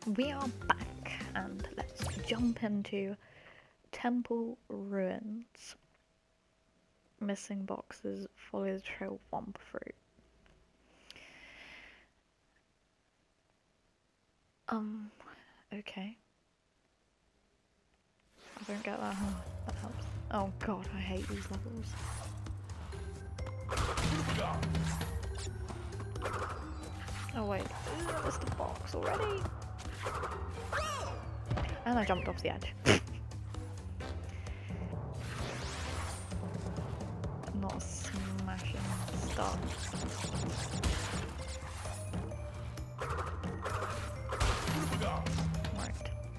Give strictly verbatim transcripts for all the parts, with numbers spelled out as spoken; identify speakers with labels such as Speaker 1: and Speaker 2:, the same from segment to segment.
Speaker 1: we are back and let's jump into Temple Ruins. Missing boxes, follow the trail, Wumpa fruit. Um, okay. I don't get that, huh? That helps. Oh god, I hate these levels. Oh wait, I missed the box already. And I jumped off the edge. Not a smashing start. Right.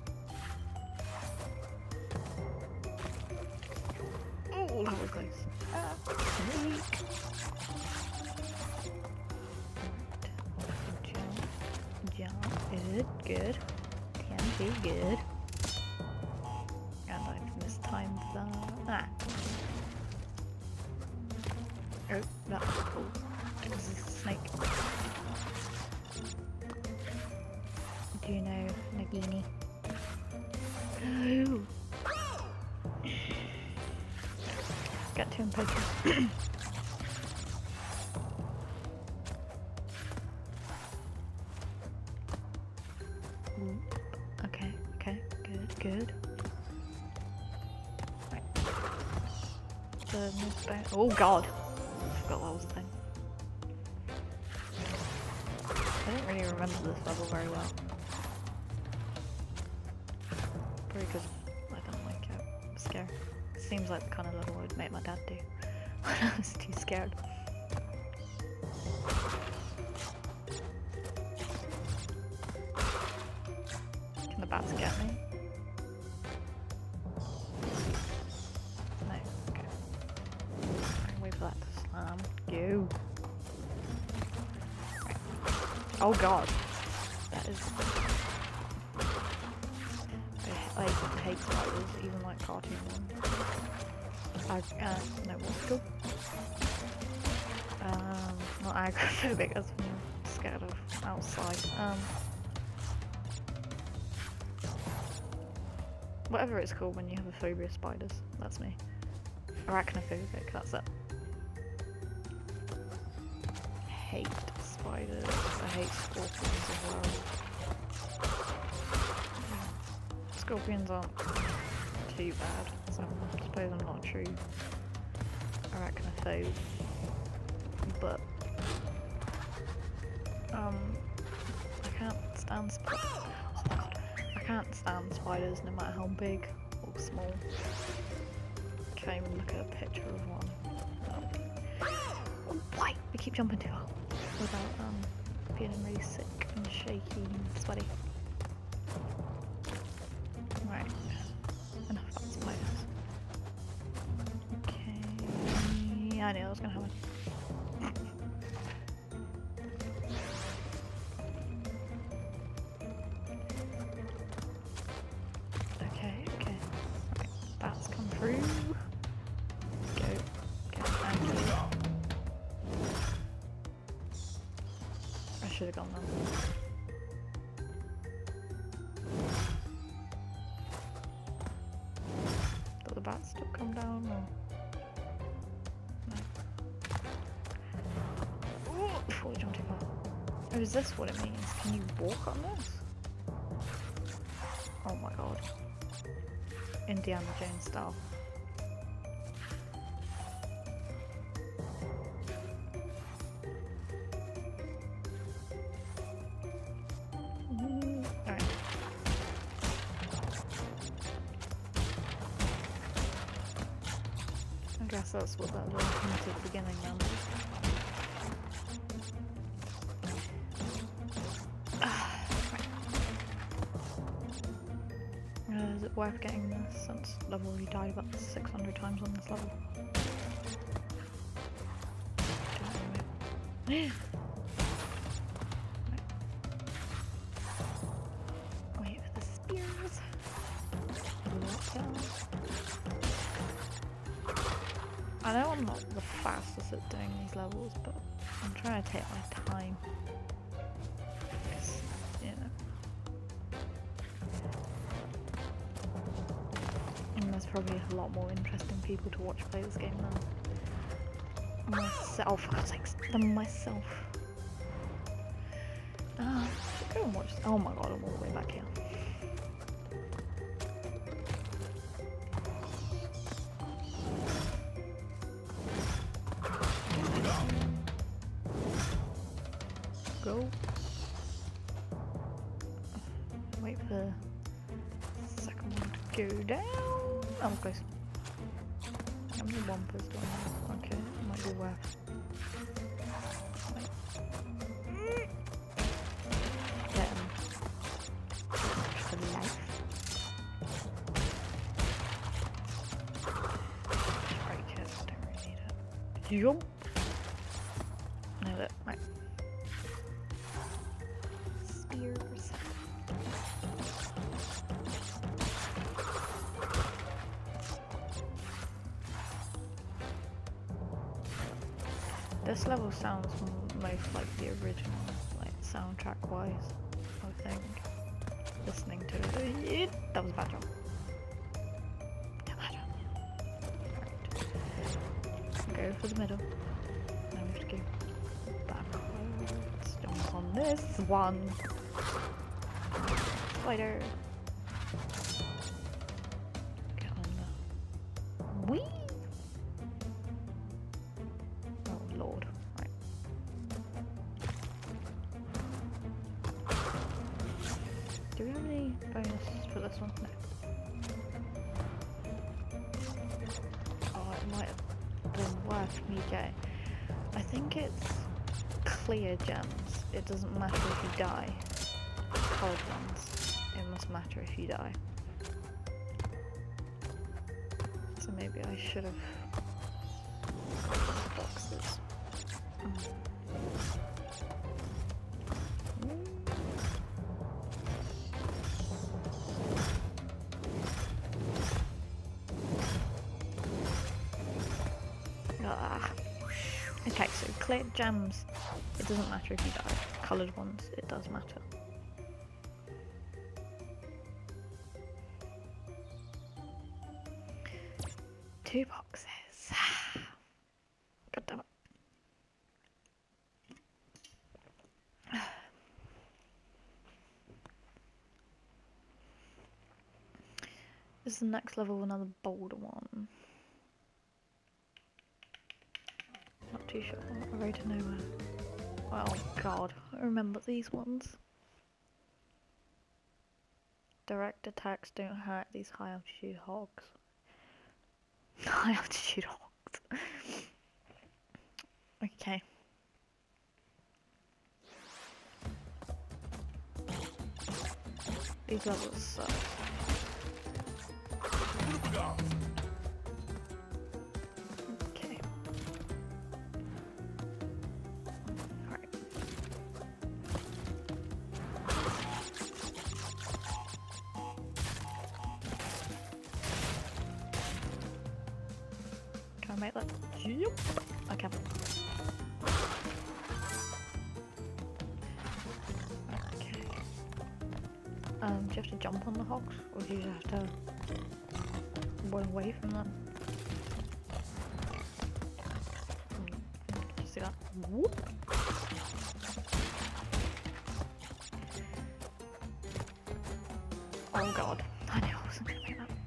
Speaker 1: Oh, that was close. Ah, sneak. Jump, jump. Good, good. T N T, good. And I've mistimed that. Ah. Oh, that was cool. It was a snake. Do you know Nagini? No! Get too impatient. Okay, okay, good, good. Right. The oh god! I forgot that was a thing. I don't really remember this level very well. Probably because I don't like it. I'm scared. It seems like the kind of level I'd make my dad do when I was too scared. Can the bats get me? No. Okay. I'll wait for that to slam. Go. Right. Oh god. That is. I, I hate spiders, even like cartoon ones. I, uh, no, what's it called? Um, not agoraphobic, that's when you're scared of outside. Um, whatever it's called when you have a phobia of spiders, that's me. Arachnophobic, that's it. Hate spiders, I hate scorpions as well. Scorpions aren't too bad, so I suppose I'm not a true arachnophobe, but um, I can't stand spiders. Oh my god, I can't stand spiders no matter how big or small. Can't even look at a picture of one. Oh, why? We keep jumping too hard without um feeling really sick and shaky and sweaty. Right. Enough about spiders. Okay. Yeah, I knew that was gonna happen. Okay, okay. Right. Bats come through. Go. Go. And go. I should have gone there. The bats still come down or no? Ooh, before we jump too far. Oh, is this what it means? Can you walk on this? Oh my god. Indiana Jones style. Alright. I guess that's what that was into at the beginning then. Uh, is it worth getting this since I've already died about six hundred times on this level? Wait. Wait for the spears. I know I'm not the fastest at doing these levels, but I'm trying to take my time. Because, you know. probably a lot more interesting people to watch play this game than myself, for God's sakes, than myself. Ah, I should go and watch. Oh my god, I'm all the way back here. Go. Wait for the second one to go down. Oh, close. How many bumpers do I have? Okay, might be worth. Wait. Get him. For life. Break it, I don't really need it. Jump! Nailed it, right. Spears. This level sounds most like the original, like soundtrack wise, I think. Listening to it. That was a bad job. That was a bad job. Right. Go for the middle. Now we have to go backwards. Jump on this one. Spider. Get on the whee! Lord, right. Do we have any bonus for this one? No. Oh, it might have been worth me getting. I think it's clear gems. It doesn't matter if you die. Coloured ones. It must matter if you die. So maybe I should have boxes. Ah. Okay, so clear gems, it doesn't matter if you die. Coloured ones, it does matter. Two boxes. God damn it. This is the next level, another bolder one. Not too sure. A road to nowhere. Oh god, I remember these ones. Direct attacks don't hurt these high altitude hogs. High altitude hogs. Okay. These levels suck. Okay. Alright. Can I make that jump? I can. Okay. Um, do you have to jump on the hogs, or do you just have to run away from them? Did you see that? Whoop! Oh god, I knew I wasn't gonna make that.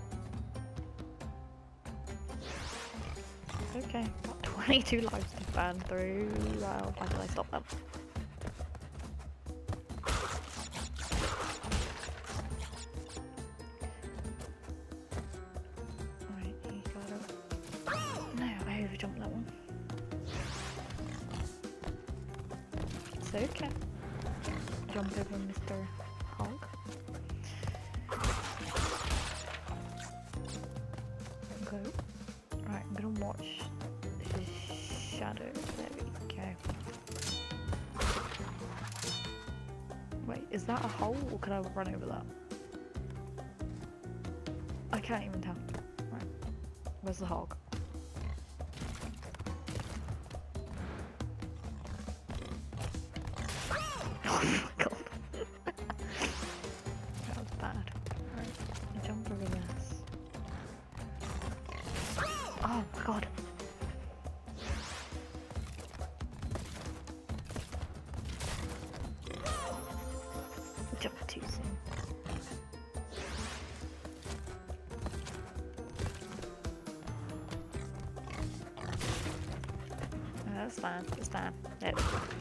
Speaker 1: Okay, got twenty-two lives to burn through. Well, why did I stop them? Right, you gotta... No, I overjumped that one. It's okay. Jump over Mister Hog. Go. Right, I'm gonna watch his shadow. There we go. Wait, is that a hole or can I run over that? I can't even tell. Right, where's the hog? Oh my god. That was bad. Alright, jump over this. It's fine. It's fine. Yep.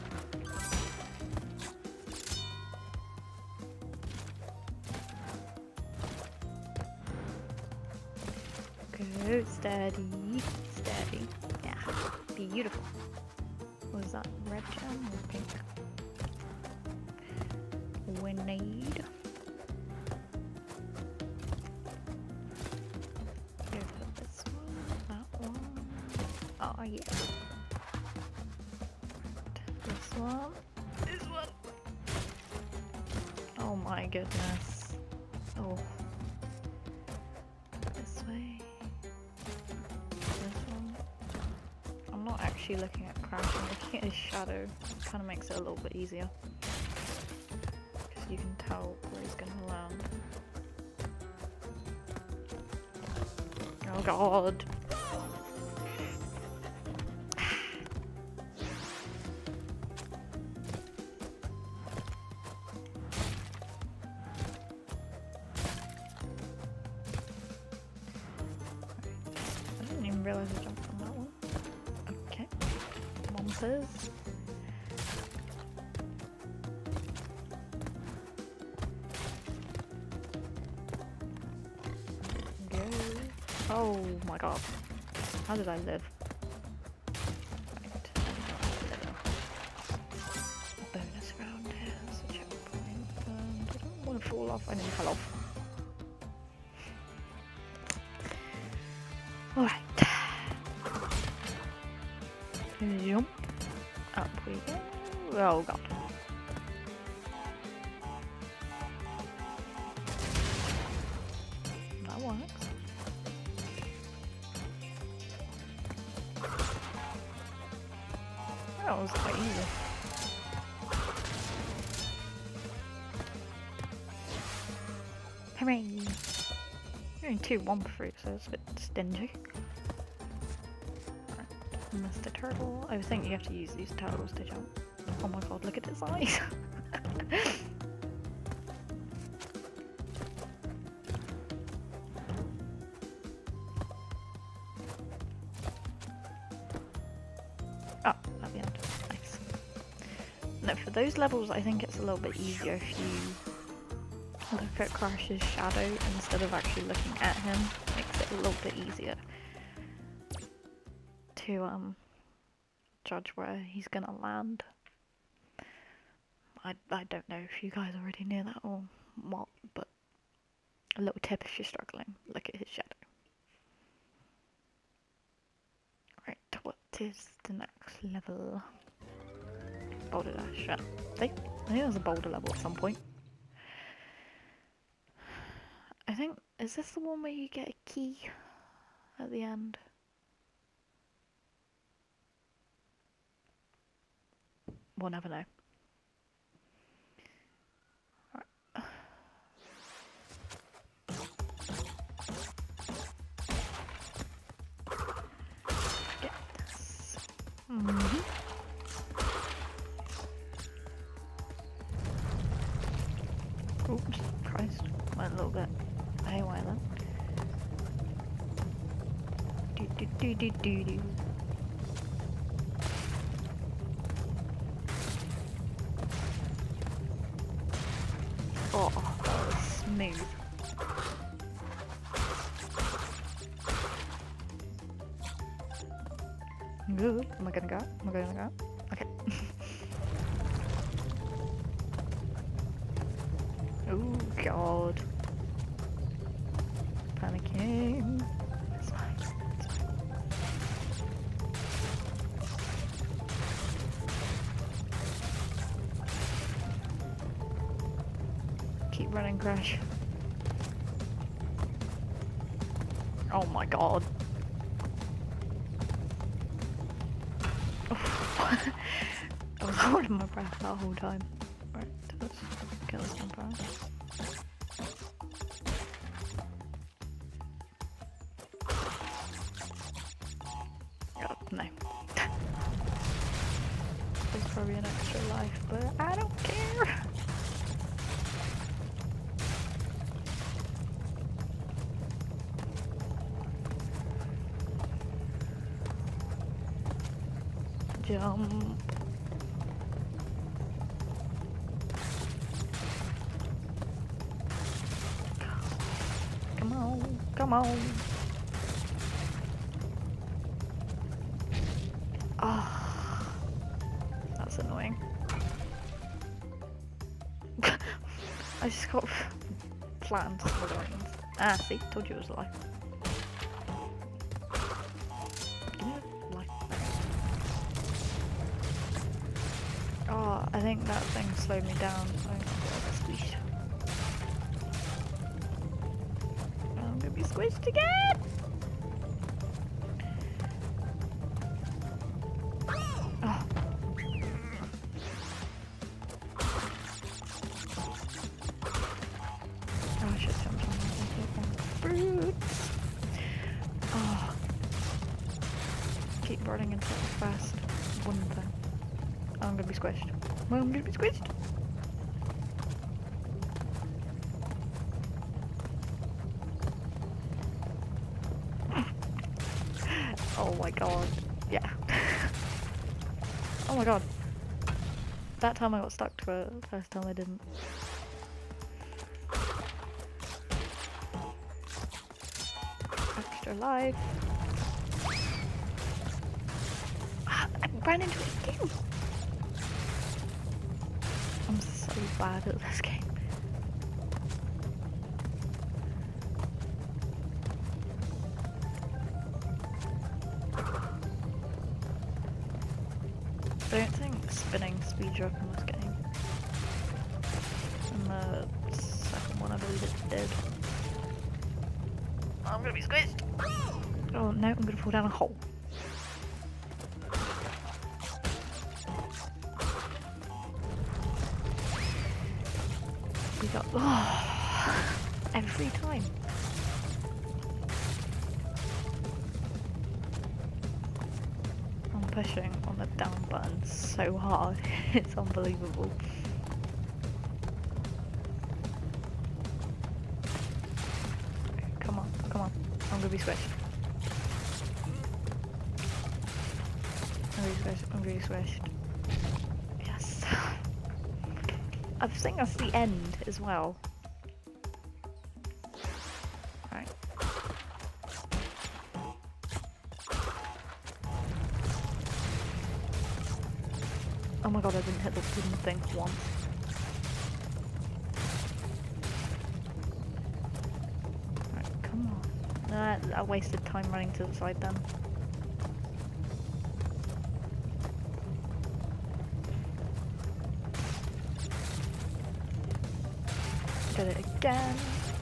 Speaker 1: Go steady, steady. Yeah, beautiful. Was that red gem or pink? We need. Go for this one, that one. Oh yeah. This one. This one. Oh my goodness. Oh. This way. This one. I'm not actually looking at Crash, I'm looking at his shadow. It kind of makes it a little bit easier. Because you can tell where he's going to land. Oh god. I didn't even realise I jumped on that one. Okay. Monsters. Go. Oh my god. How did I live? Right. Bonus round here. That's a checkpoint. And I don't want to fall off. I nearly fell off. Alright. Jump. Up we go. Oh god. That works. That was quite easy. Hooray! You're in two one fruit, so it's a bit stingy. Right. Mister Turtle. I think you have to use these turtles to jump. Oh my god, look at its eyes! Oh, at the end. Nice. No, for those levels I think it's a little bit easier if you look at Crash's shadow instead of actually looking at him. Makes it a little bit easier to um judge where he's gonna land. I, I don't know if you guys already knew that or what, but a little tip if you're struggling, look at his shadow. Right, what is the next level? Boulder Dash, yeah. See? I think there's a boulder level at some point. I think, is this the one where you get a key at the end? We'll never know. Right. Get this. Mm-hmm. Oops, Christ. Went a little bit haywire then. Do do do do do do. Oh, that was smooth. Good. Am I gonna go? Am I gonna go? Okay. Oh god. Panicking. It's fine. It's fine. Keep running, Crash. Oh my god. I was holding my breath that whole time. Right, let's get this jump around. God, no. There's probably an extra life, but I don't care. jump. Come on, come on. Ah, oh, that's annoying. I just got flattened to smithereens. Ah, see, told you it was a lie. Give me a life. Oh, I think that thing slowed me down. So I'm gonna get squished. I'm gonna be squished again! Oh. Oh, I should jump on that fruits. Oh. Keep running until it's fast. One thing. Oh, I'm gonna be squished. Oh, I'm gonna be squished. Oh my god. Yeah. Oh my god. That time I got stuck to it, the first time I didn't. Extra life. Ah, I ran into it again! I'm so bad at this game. I don't think spinning speeds you up in this game. In the second one I believe it did. I'm gonna be squished! Oh no, I'm gonna fall down a hole. We got... Oh, every time. I'm pushing on the down button so hard, it's unbelievable. Come on, come on, I'm gonna be squished. I'm gonna be squished, I'm gonna be squished. Yes. I think that's the end as well. Right. Oh my god, I didn't hit the wooden thing once. Right, come on. Uh, I wasted time running to the side then. Did it again.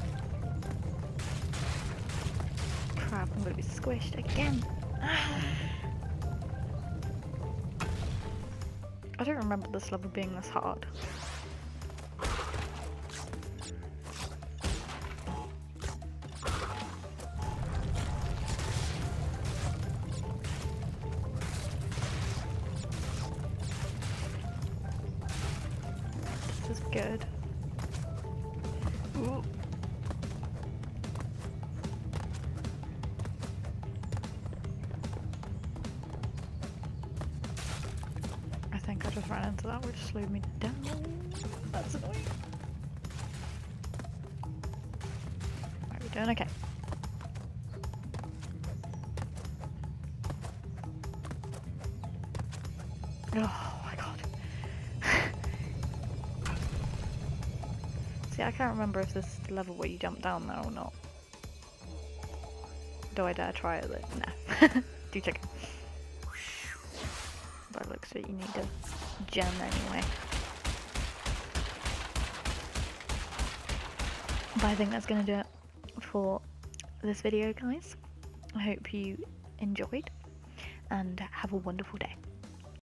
Speaker 1: Crap, I'm gonna be squished again. I don't remember this level being this hard. This is good. Ooh. I think I just ran into that, which slowed me down. That's annoying. Right, we're doing okay. Oh my god. See, I can't remember if this is the level where you jump down there or not. Do I dare try it though? Nah. Do check it. But it looks like you need a gem anyway. But I think that's going to do it for this video, guys. I hope you enjoyed and have a wonderful day.